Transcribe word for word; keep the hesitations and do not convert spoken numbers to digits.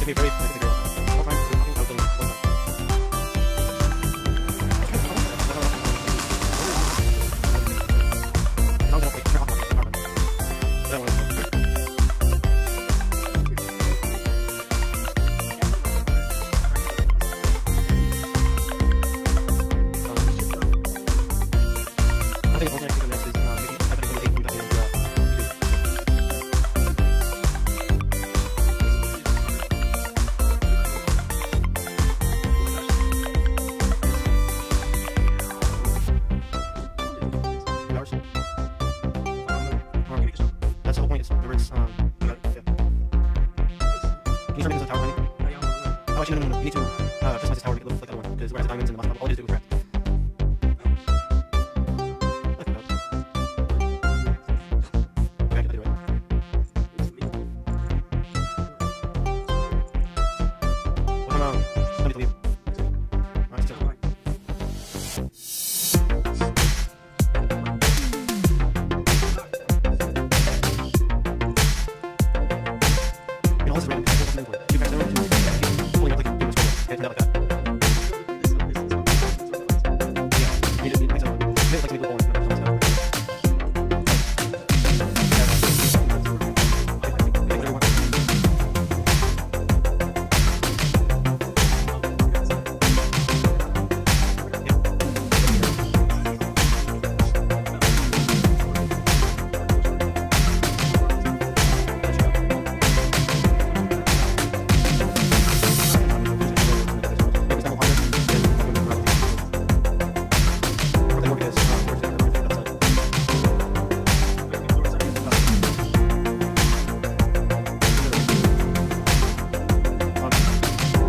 be very big girl. All time, I think I was doing one time. That's the whole point. Is remember it's um. You got, yeah. Can you start making this a tower for me? Oh, actually, no, no, no. You need to uh, customize this tower, make it look like the other one, because where it has the diamonds and the moss, all you do is craft. Okay, I can do it. Well, um, let me leave. Alright, so. You know, this is random. You